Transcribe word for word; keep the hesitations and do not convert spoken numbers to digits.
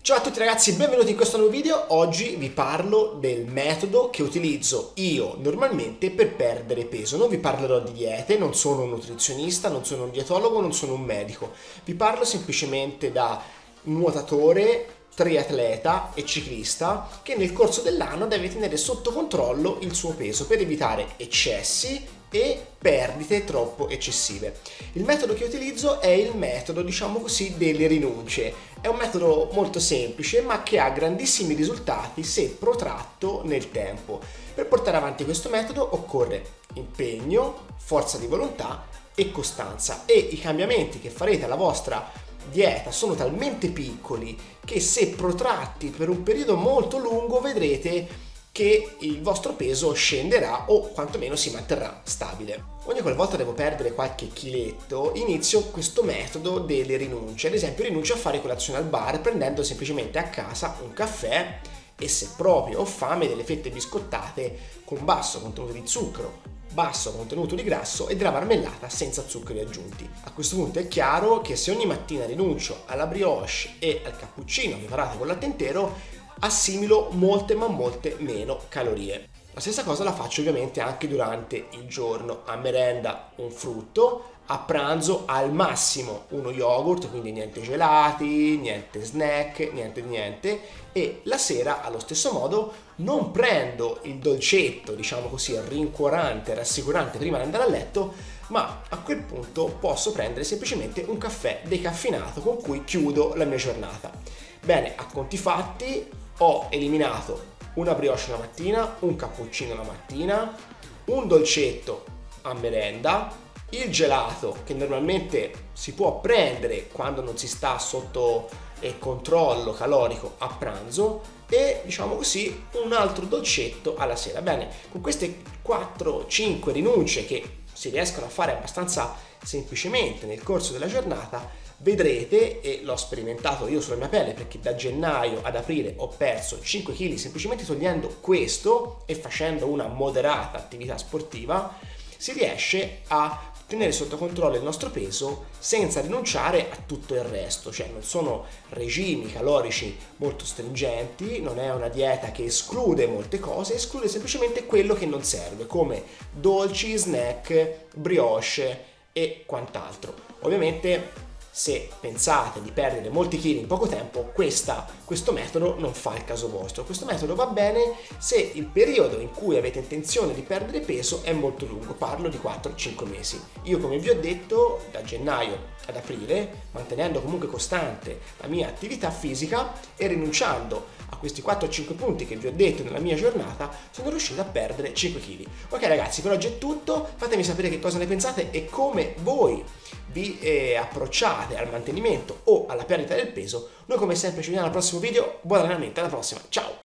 Ciao a tutti ragazzi, benvenuti in questo nuovo video. Oggi vi parlo del metodo che utilizzo io normalmente per perdere peso. Non vi parlerò di diete, non sono un nutrizionista, non sono un dietologo, non sono un medico. Vi parlo semplicemente da nuotatore, triatleta e ciclista che nel corso dell'anno deve tenere sotto controllo il suo peso per evitare eccessi e perdite troppo eccessive. Il metodo che utilizzo è il metodo, diciamo così, delle rinunce. È un metodo molto semplice ma che ha grandissimi risultati se protratto nel tempo. Per portare avanti questo metodo occorre impegno, forza di volontà e costanza, e i cambiamenti che farete alla vostra dieta sono talmente piccoli che se protratti per un periodo molto lungo vedrete che il vostro peso scenderà o quantomeno si manterrà stabile. Ogni qualvolta devo perdere qualche chiletto inizio questo metodo delle rinunce. Ad esempio rinuncio a fare colazione al bar prendendo semplicemente a casa un caffè e, se proprio ho fame, delle fette biscottate con basso contenuto di zucchero, basso contenuto di grasso e della marmellata senza zuccheri aggiunti. A questo punto è chiaro che se ogni mattina rinuncio alla brioche e al cappuccino preparato con latte intero, assimilo molte ma molte meno calorie. La stessa cosa la faccio ovviamente anche durante il giorno. A merenda un frutto, a pranzo al massimo uno yogurt, quindi niente gelati, niente snack, niente di niente, e la sera allo stesso modo non prendo il dolcetto, diciamo così, rincuorante, rassicurante prima di andare a letto, ma a quel punto posso prendere semplicemente un caffè decaffeinato con cui chiudo la mia giornata. Bene, a conti fatti ho eliminato una brioche la mattina, un cappuccino la mattina, un dolcetto a merenda, il gelato che normalmente si può prendere quando non si sta sotto eh, controllo calorico a pranzo, e diciamo così un altro dolcetto alla sera. Bene, con queste quattro cinque rinunce che si riescono a fare abbastanza semplicemente nel corso della giornata, vedrete, e l'ho sperimentato io sulla mia pelle perché da gennaio ad aprile ho perso cinque chili semplicemente togliendo questo e facendo una moderata attività sportiva, si riesce a tenere sotto controllo il nostro peso senza rinunciare a tutto il resto. Cioè non sono regimi calorici molto stringenti, non è una dieta che esclude molte cose, esclude semplicemente quello che non serve, come dolci, snack, brioche e quant'altro. Ovviamente se pensate di perdere molti chili in poco tempo, questa, questo metodo non fa il caso vostro. Questo metodo va bene se il periodo in cui avete intenzione di perdere peso è molto lungo, parlo di quattro cinque mesi. Io, come vi ho detto, da gennaio ad aprile, mantenendo comunque costante la mia attività fisica e rinunciando a questi quattro cinque punti che vi ho detto nella mia giornata, sono riuscito a perdere cinque chili. Ok ragazzi, per oggi è tutto, fatemi sapere che cosa ne pensate e come voi vi eh, approcciate al mantenimento o alla perdita del peso. Noi come sempre ci vediamo al prossimo video, buon allenamento, alla prossima, ciao!